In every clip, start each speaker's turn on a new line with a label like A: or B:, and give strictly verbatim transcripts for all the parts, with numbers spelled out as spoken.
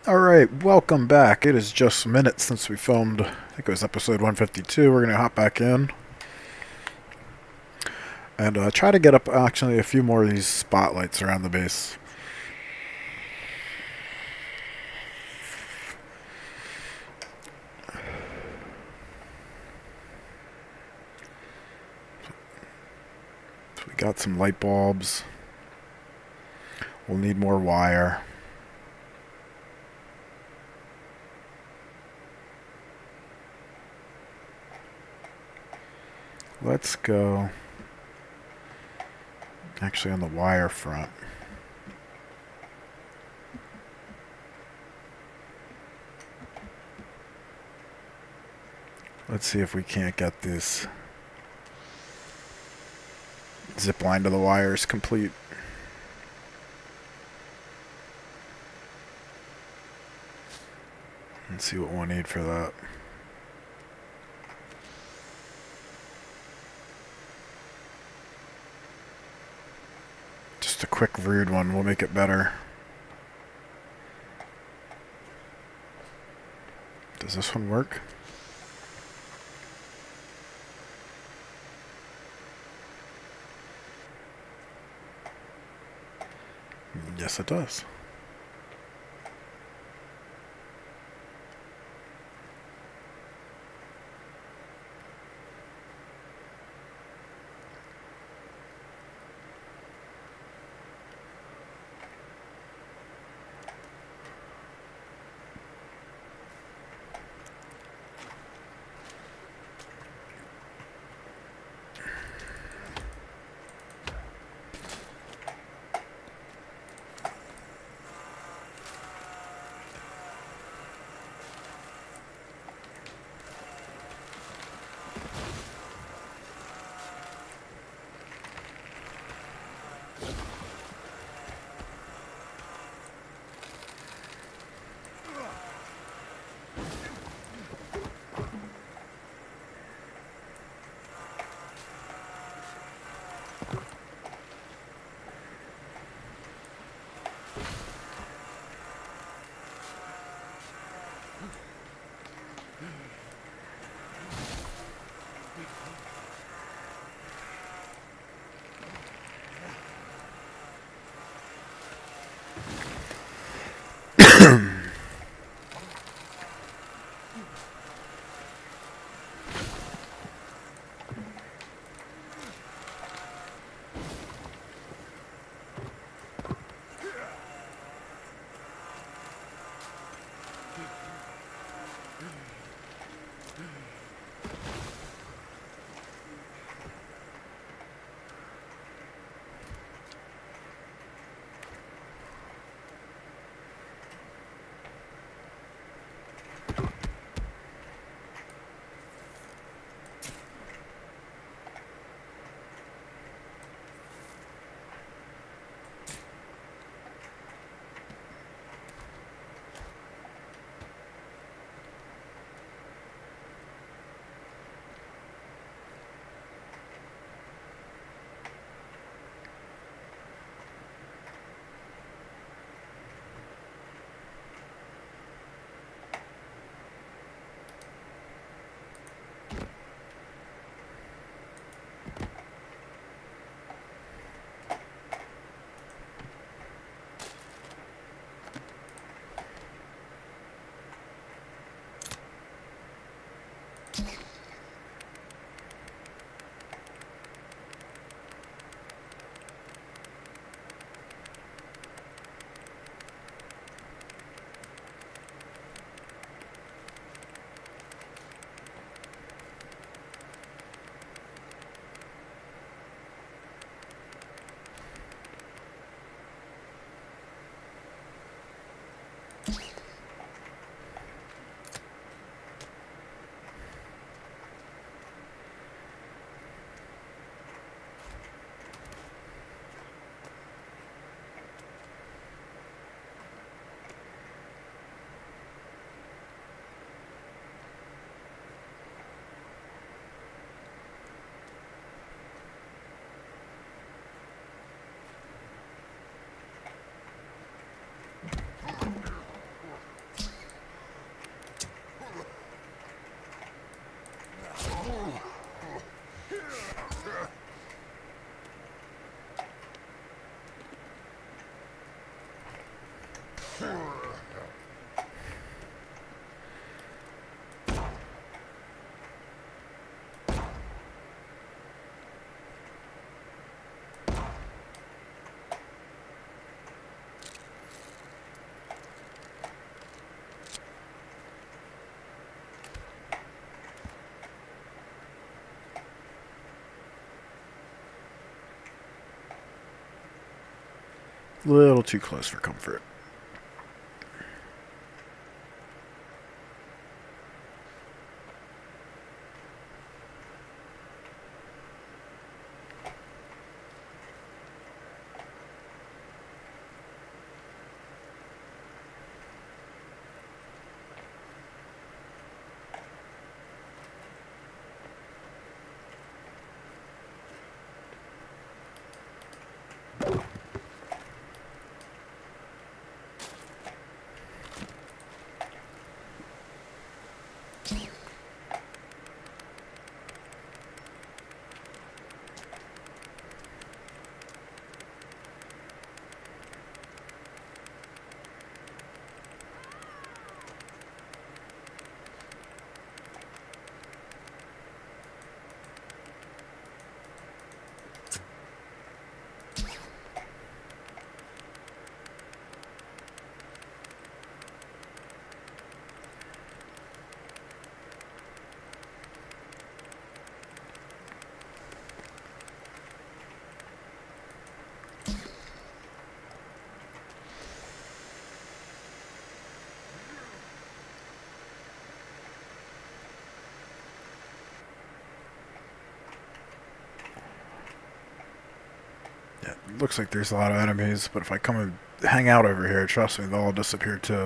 A: Alright, welcome back. It is just minutes since we filmed, I think it was episode one fifty-two. We're going to hop back in and uh, try to get up actually a few more of these spotlights around the base. So we got some light bulbs. We'll need more wire. Let's go actually on the wire front. Let's see if we can't get this zip line to the wires complete. Let's see what we'll need for that. Just a quick rude one will make it better. Does this one work? Yes, it does. A little too close for comfort. Yeah, it looks like there's a lot of enemies, but if I come and hang out over here, trust me, they'll all disappear too.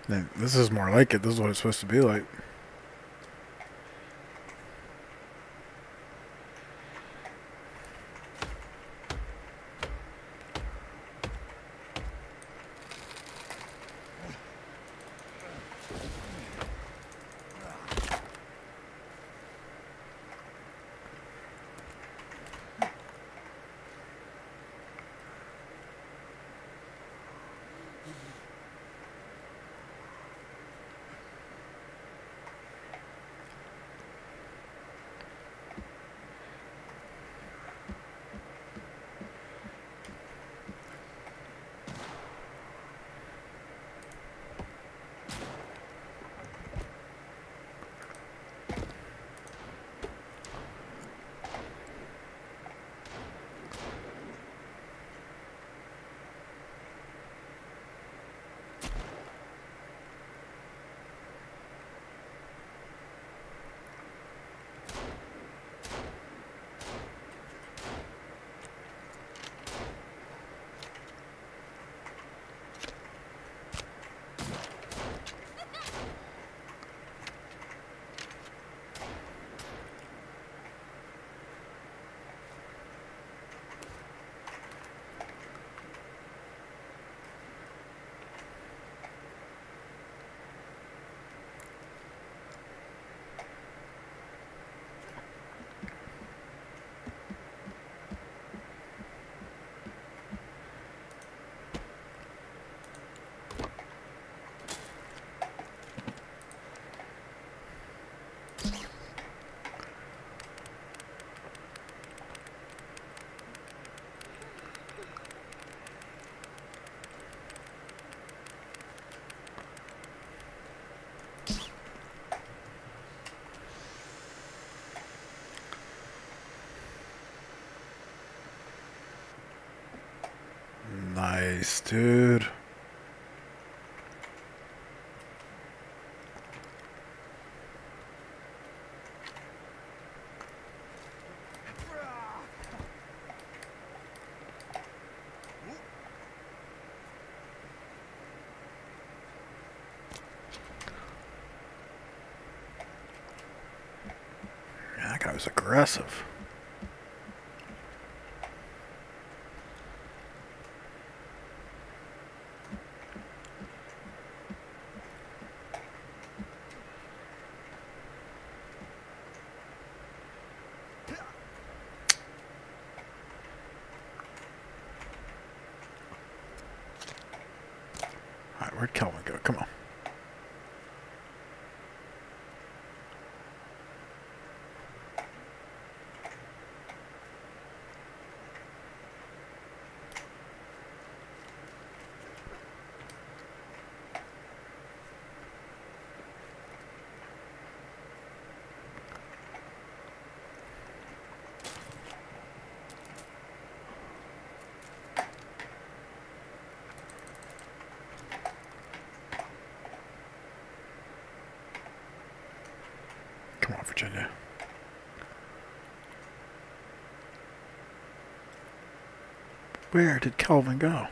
A: This is more like it. This is what it's supposed to be like. Nice, dude. Man, that guy was aggressive. Alright, where'd Kelvin go? Come on. Come on, Virginia. Where did Kelvin go?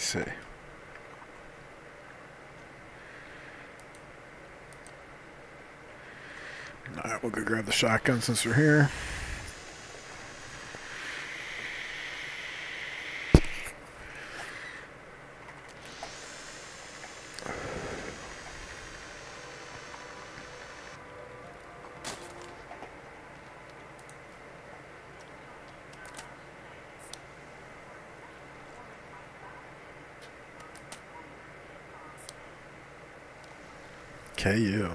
A: see. Alright, we'll go grab the shotgun since we're here. K U.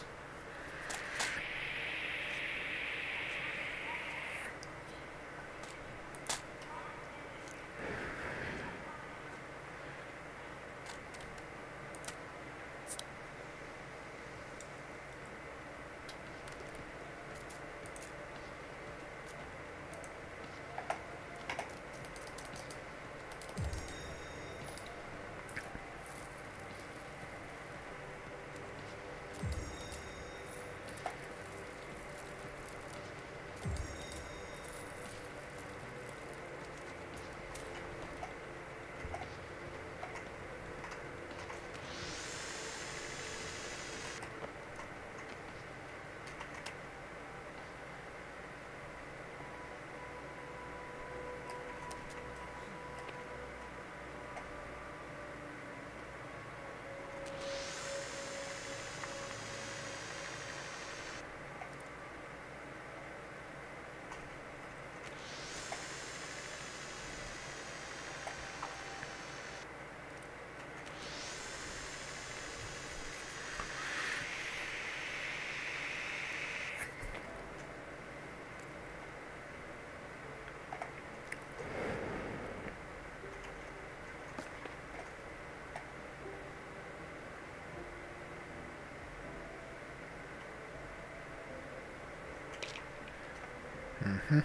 A: Mm-hmm.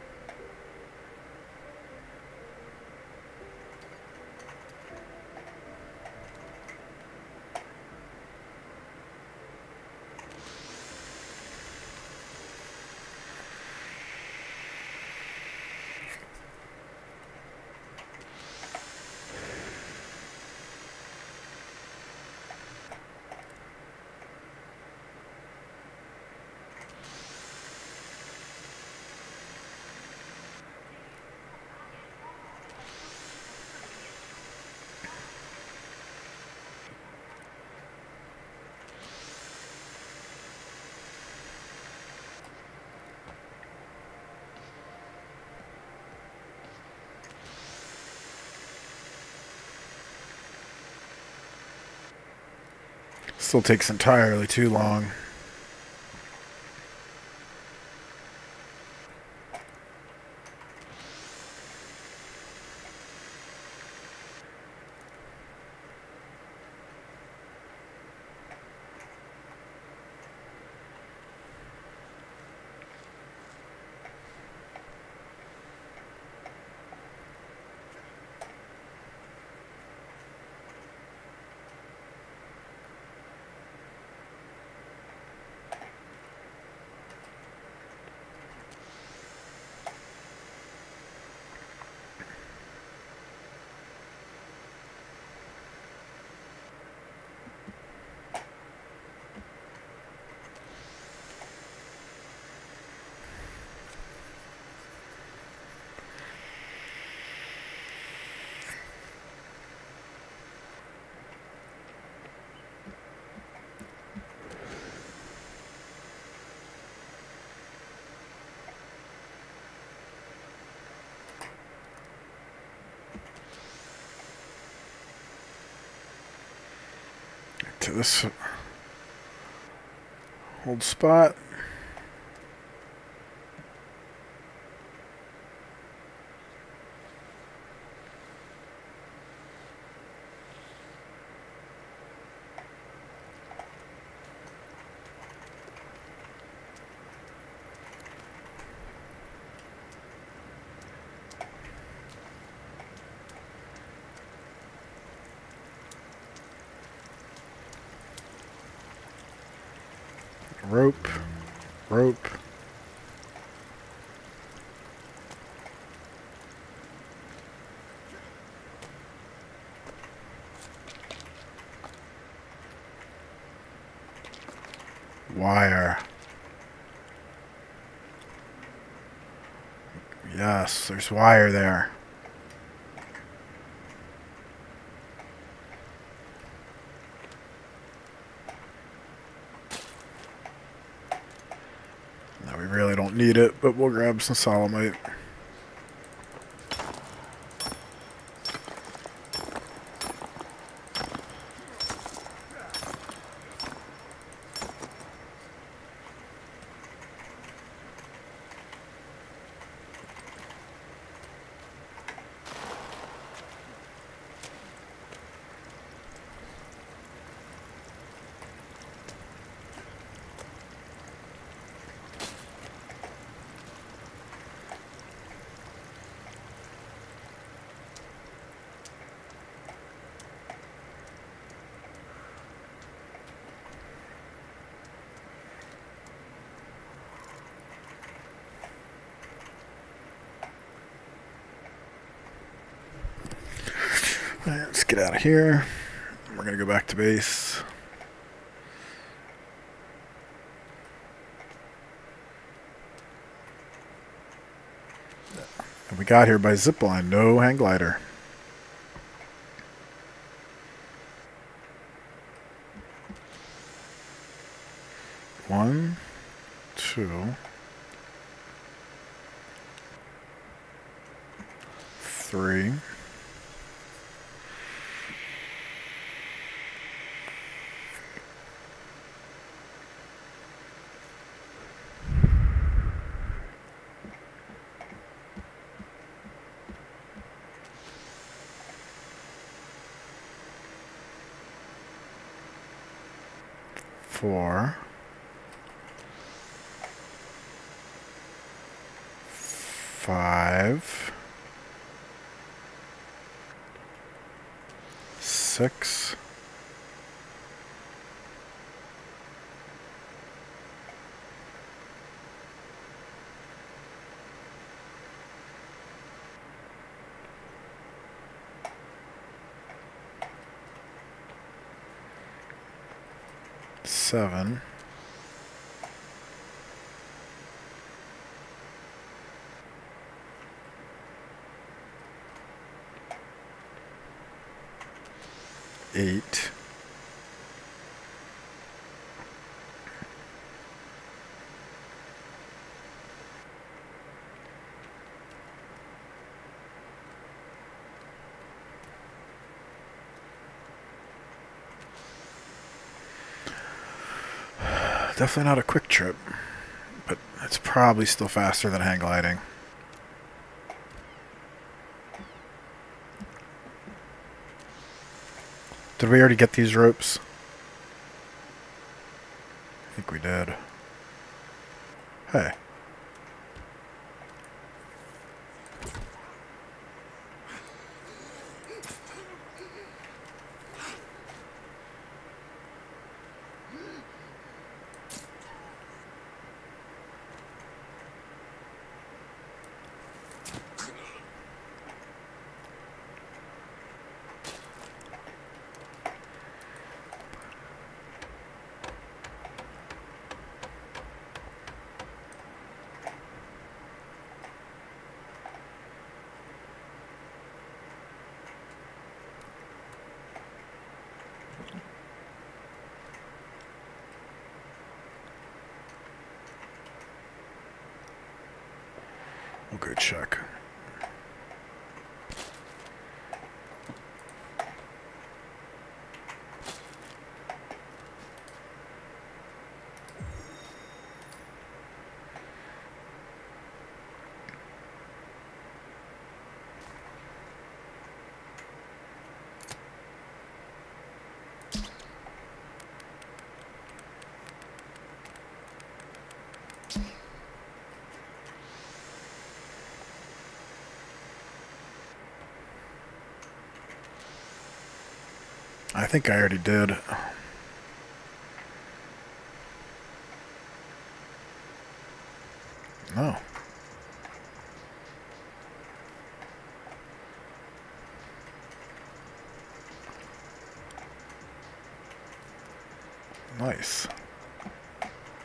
A: Still takes entirely too long. To this old spot. Rope, rope. wire. Yes, there's wire there. Now we really don't need it, but we'll grab some solemite. Alright, let's get out of here. We're going to go back to base. And we got here by zipline, no hang glider. One, two, three. Four, five, six, seven, eight, definitely not a quick trip, but it's probably still faster than hang gliding. Did we already get these ropes? I think we did. Hey. We'll go check. I think I already did. No. Nice.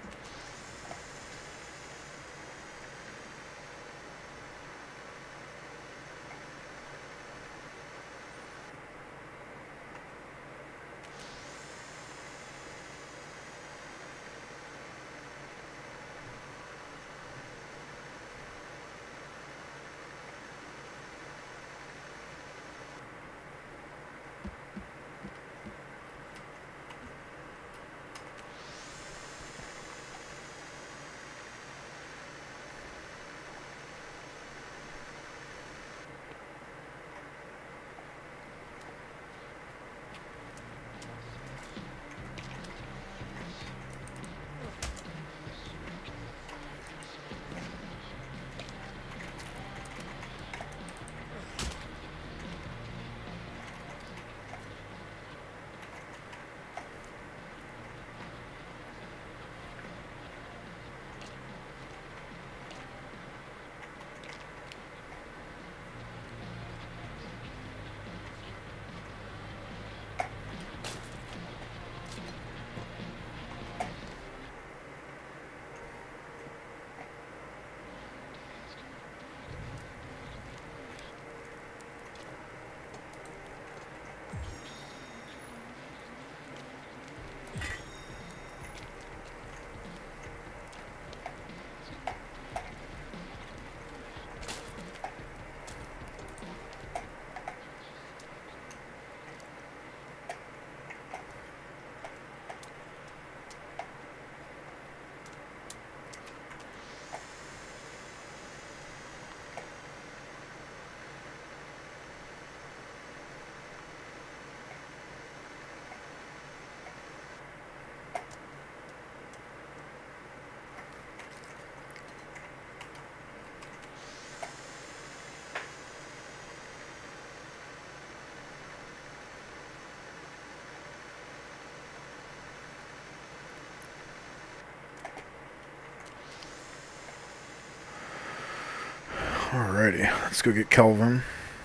A: Alrighty, let's go get Kelvin.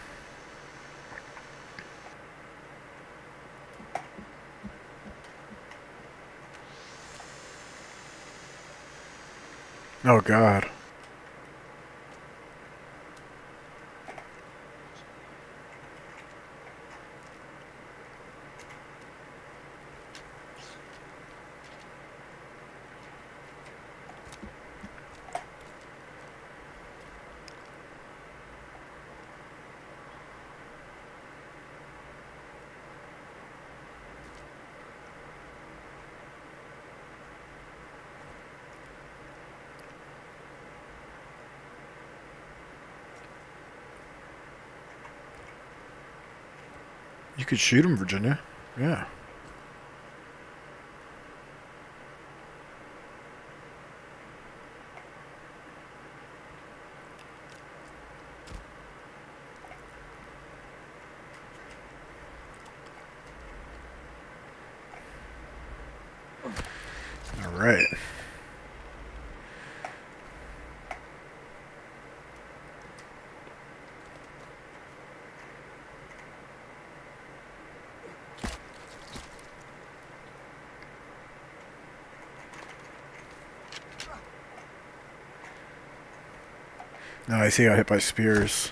A: Oh God. You could shoot him, Virginia. Yeah. All right. No, I see I got hit by spears.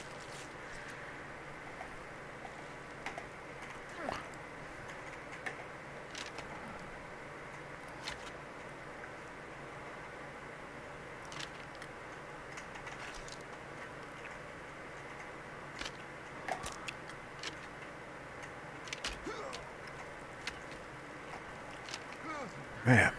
A: Man.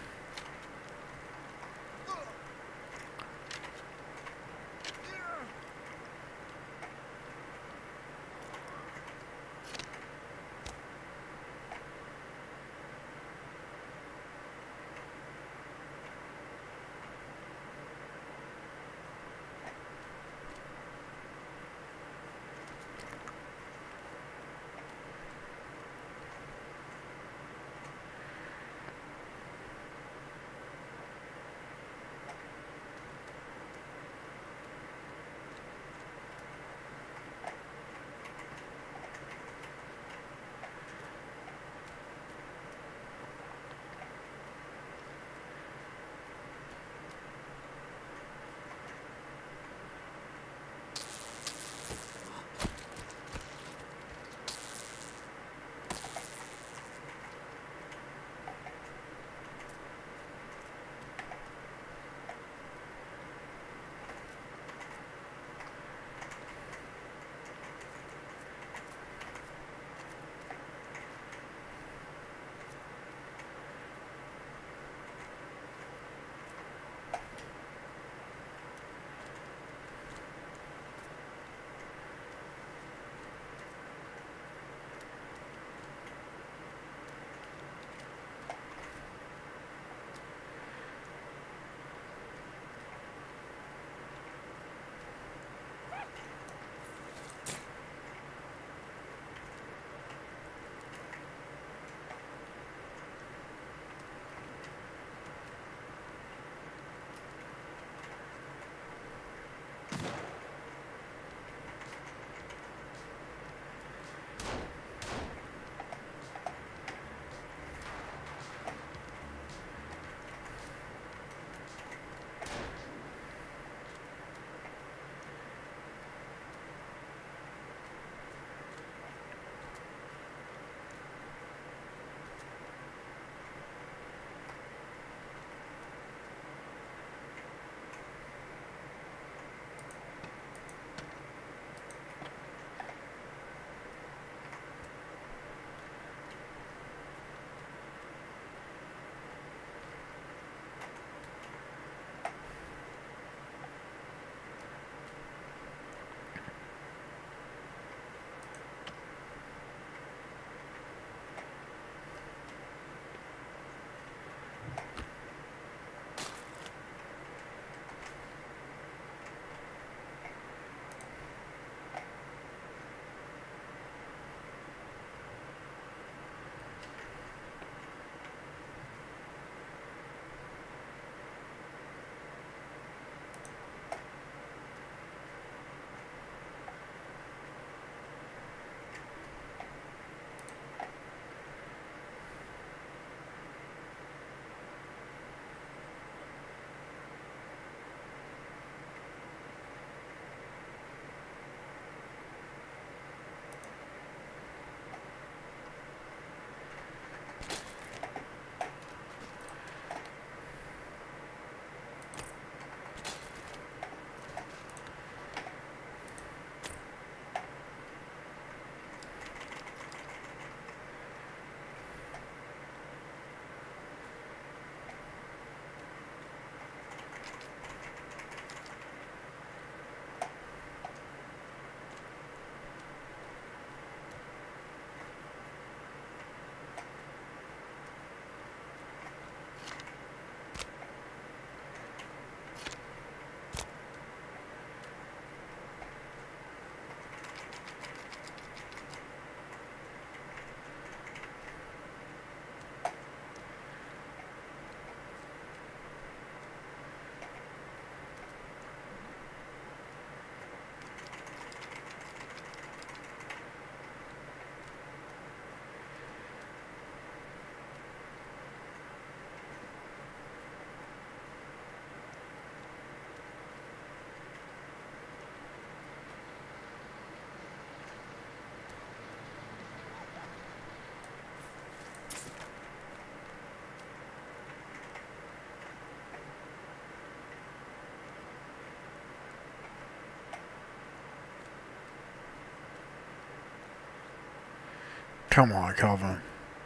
A: Come on, Calvin.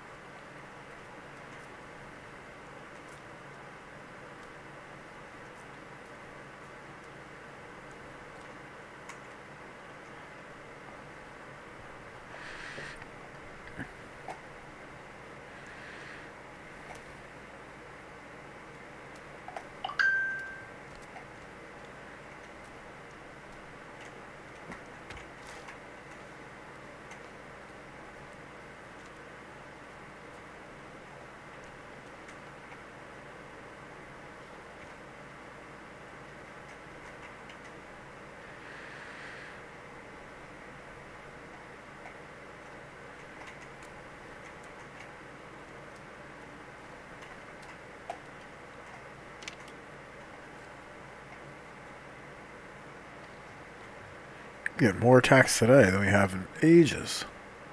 A: We get more attacks today than we have in ages.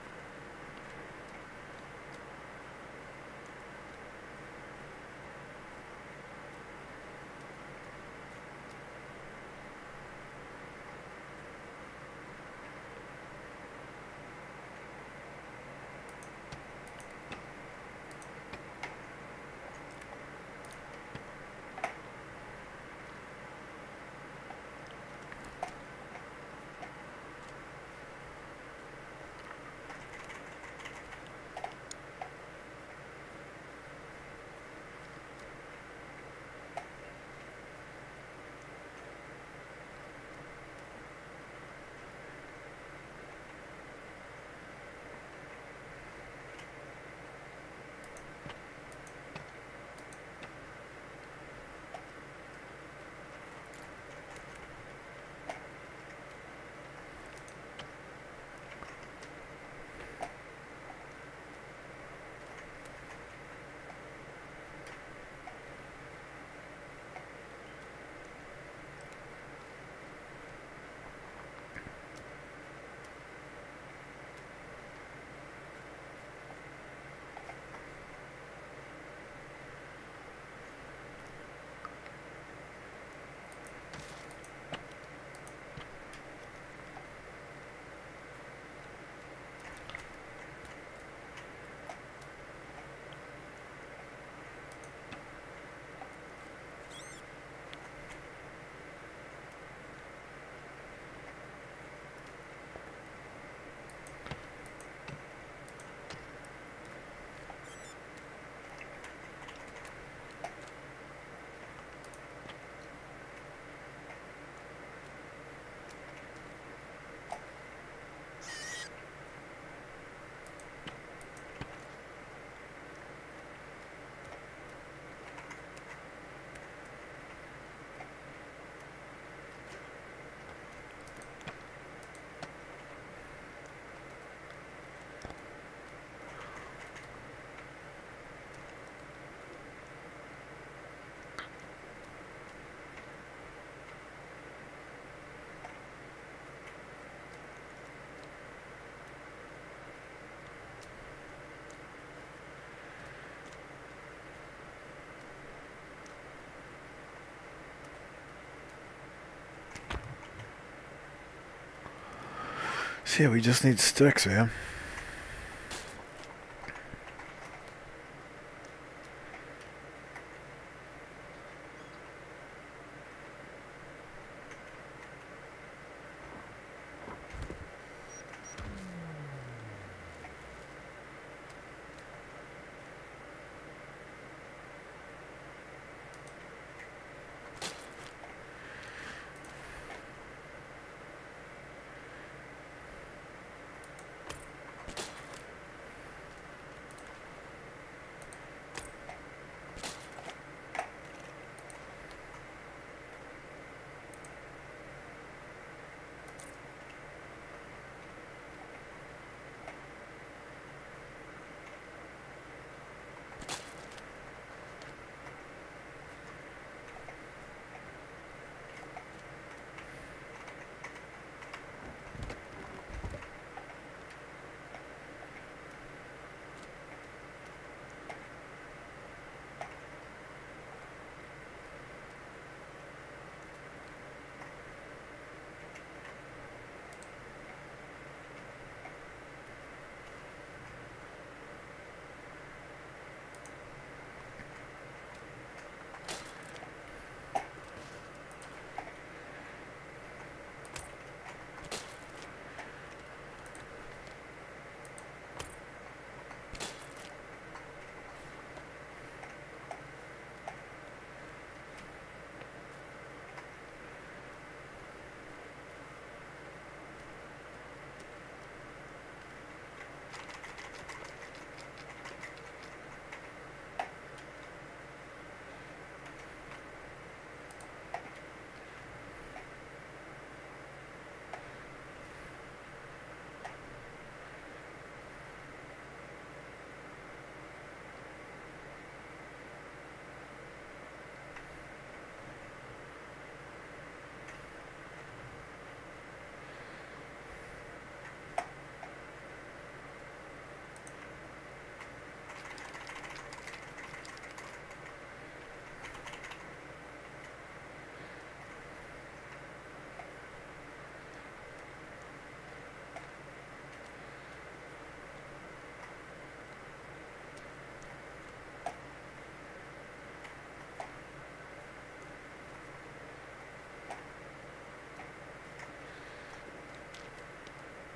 A: So yeah, we just need sticks, man.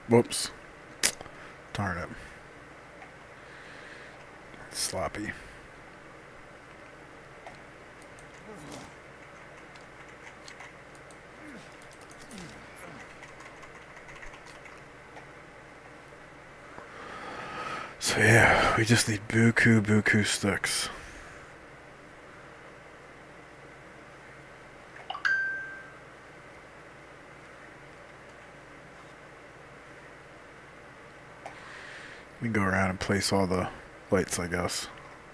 A: Whoops. Darn it. Sloppy. So yeah, we just need buku buku sticks. We can go around and place all the lights, I guess.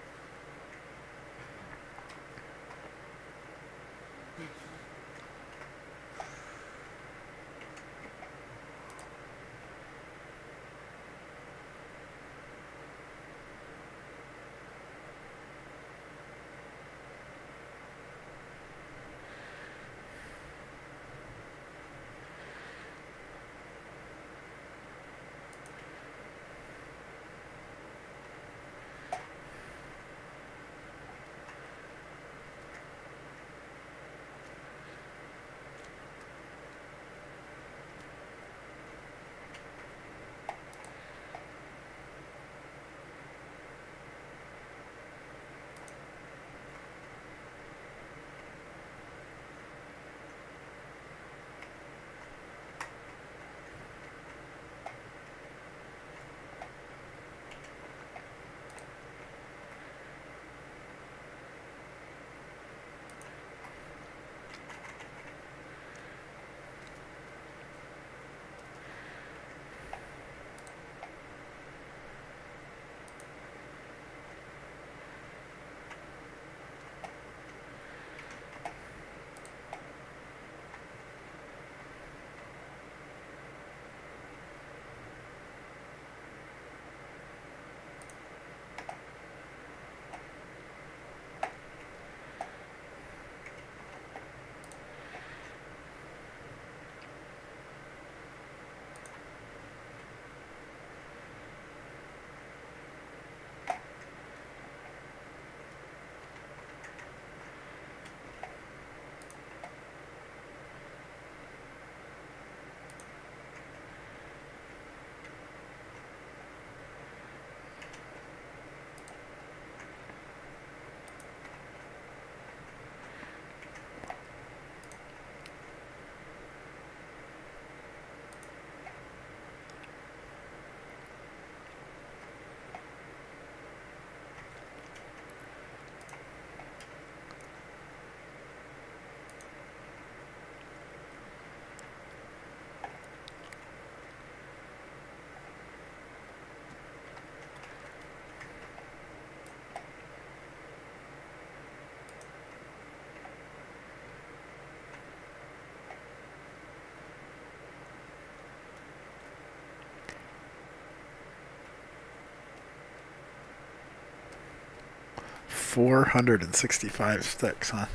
A: four hundred sixty-five sticks, huh?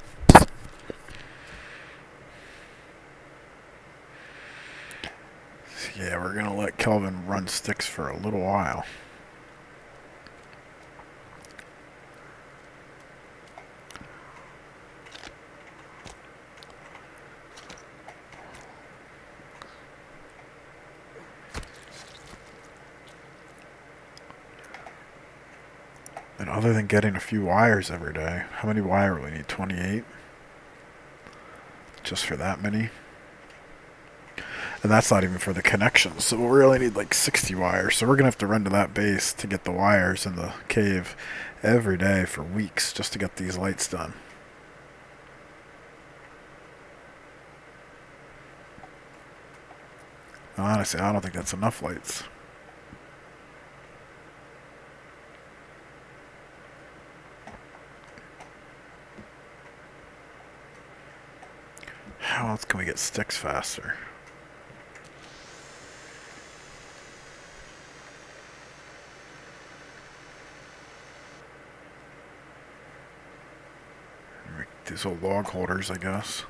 A: Yeah, we're gonna let Kelvin run sticks for a little while. And other than getting a few wires every day, how many wire will we need? twenty-eight? Just for that many? And that's not even for the connections. So we really need like sixty wires. So we're going to have to run to that base to get the wires in the cave every day for weeks just to get these lights done. Honestly, I don't think that's enough lights. How else can we get sticks faster? These old log holders, I guess.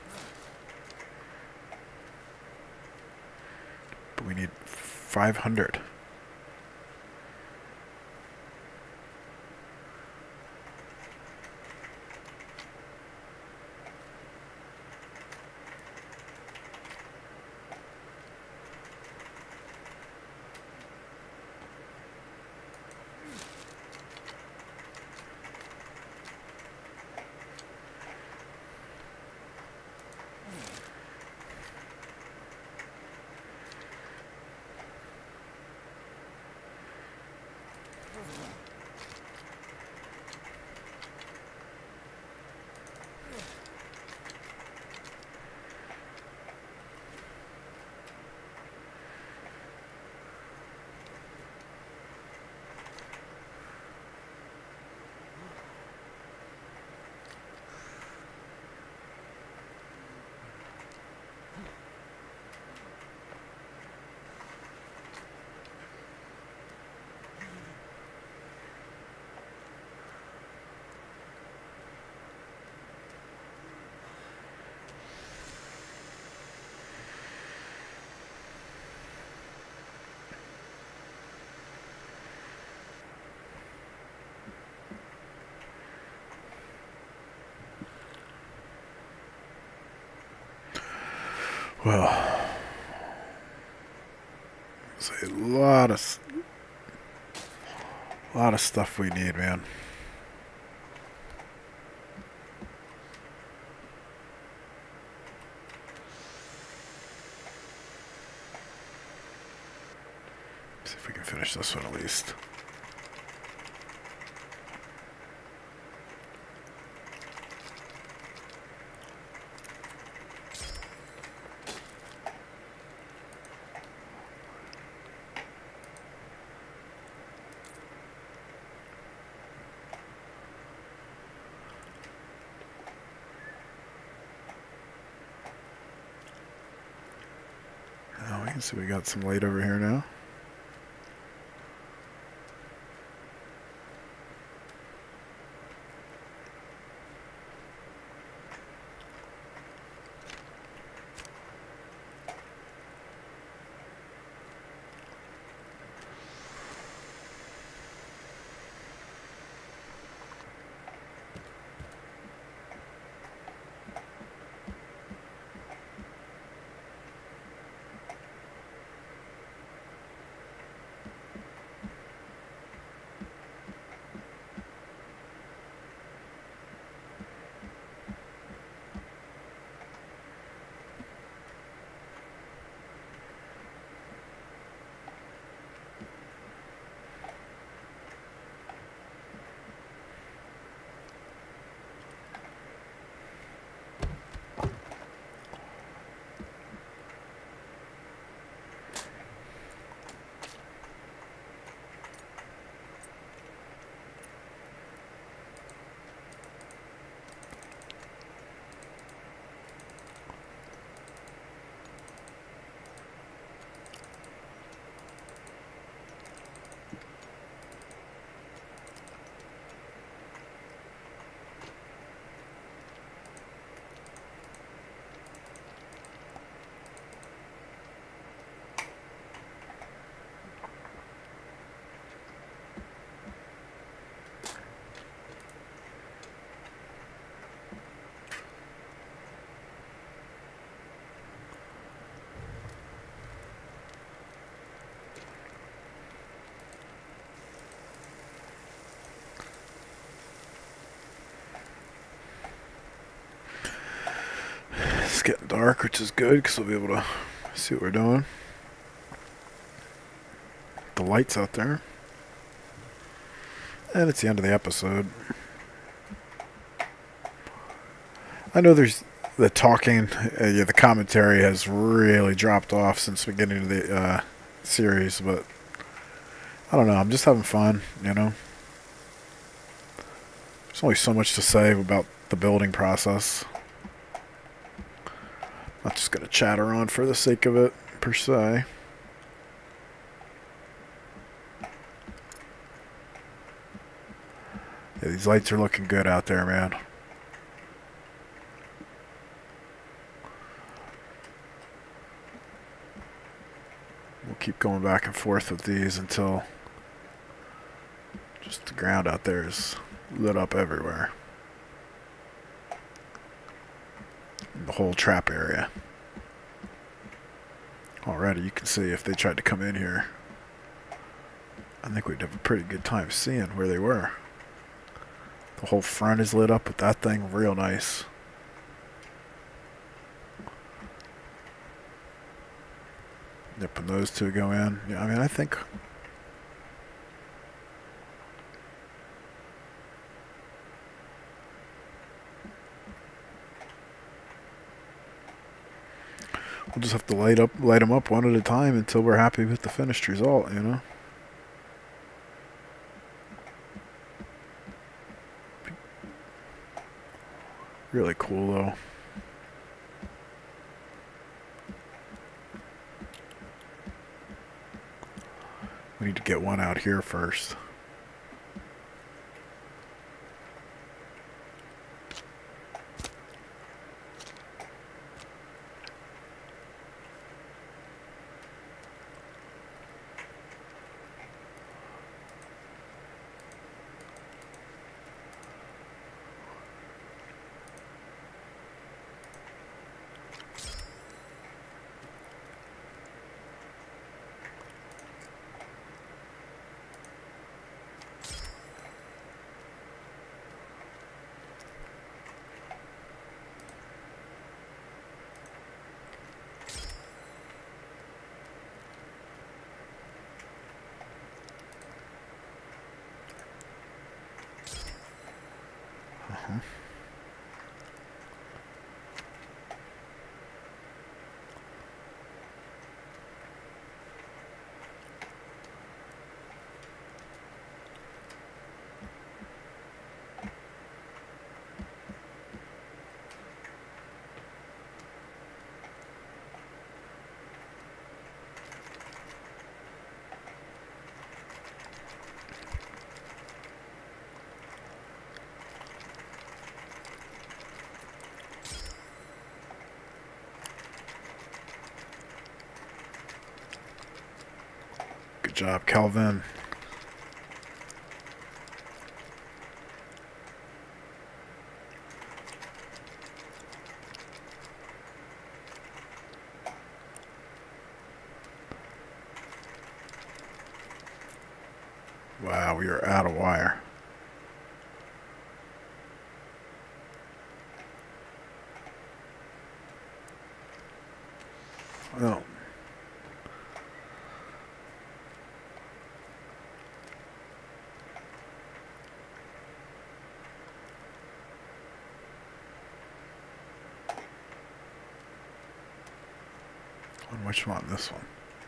A: But we need five hundred. Well, it's a lot of, lot of stuff we need, man. See if we can finish this one at least. Oh, we can see we got some light over here now. It's getting dark, which is good because we'll be able to see what we're doing. The light's out there. And it's the end of the episode. I know there's the talking, uh, yeah, the commentary has really dropped off since the beginning of the uh, series, but I don't know, I'm just having fun, you know. There's only so much to say about the building process. I'm not just going to chatter on for the sake of it, per se. Yeah, these lights are looking good out there, man. We'll keep going back and forth with these until just the ground out there is lit up everywhere. The whole trap area. Already you can see if they tried to come in here, I think we'd have a pretty good time seeing where they were. The whole front is lit up with that thing, real nice. Yep, and those two go in. Yeah, I mean, I think we'll just have to light up, light them up one at a time until we're happy with the finished result, you know. Really cool, though. We need to get one out here first. Good job, Kelvin. Wow, we are out of wire. Oh. On which one? This one.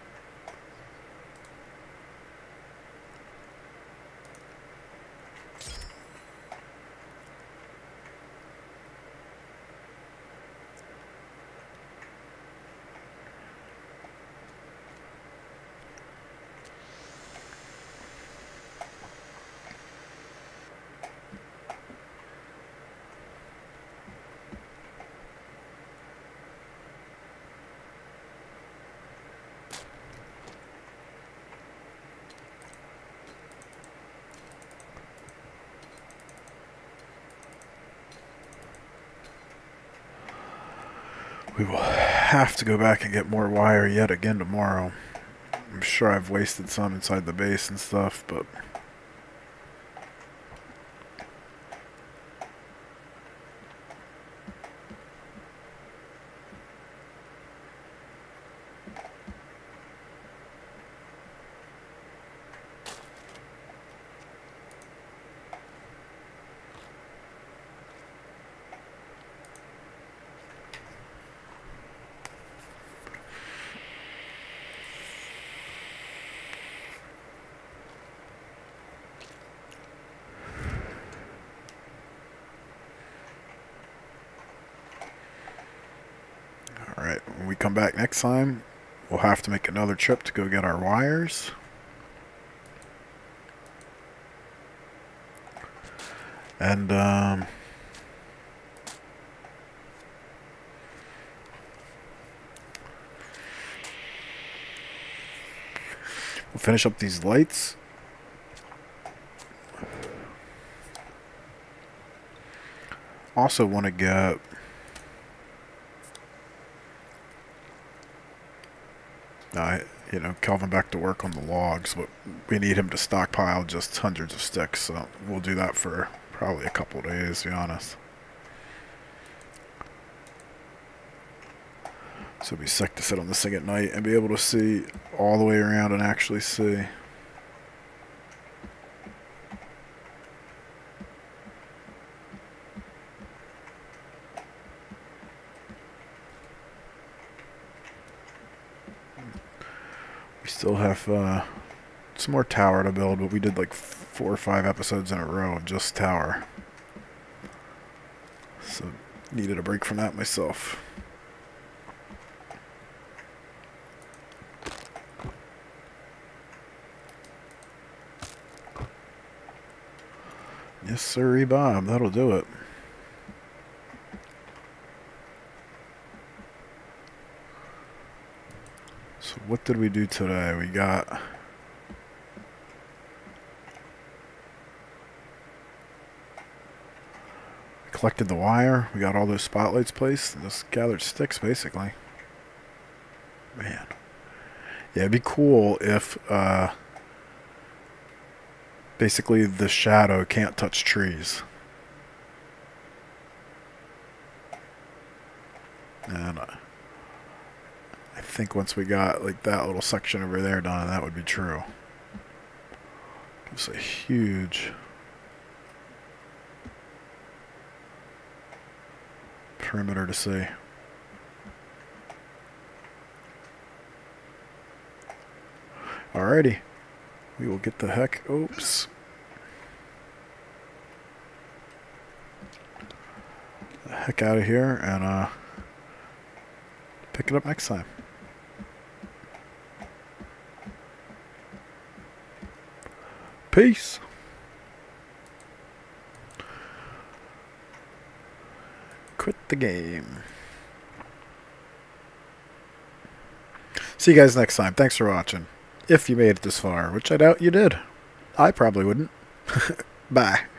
A: We will have to go back and get more wire yet again tomorrow. I'm sure I've wasted some inside the base and stuff, but... Alright, when we come back next time, we'll have to make another trip to go get our wires. And, um... we'll finish up these lights. Also want to get... Uh, you know, Kelvin back to work on the logs, but we need him to stockpile just hundreds of sticks, so we'll do that for probably a couple of days, to be honest. So it'd be sick to sit on this thing at night and be able to see all the way around and actually see. We still have uh, some more tower to build, but we did like four or five episodes in a row of just tower. So needed a break from that myself. Yes, sirree, Bob. That'll do it. So what did we do today? We got... collected the wire. We got all those spotlights placed and just gathered sticks, basically. Man. Yeah, it'd be cool if... Uh, basically, the shadow can't touch trees. And uh, I think once we got like that little section over there done, that would be true. Gives a huge perimeter to see. Alrighty. We will get the heck, oops. The heck out of here and uh, pick it up next time. Peace. Quit the game. See you guys next time. Thanks for watching. If you made it this far, which I doubt you did. I probably wouldn't. Bye.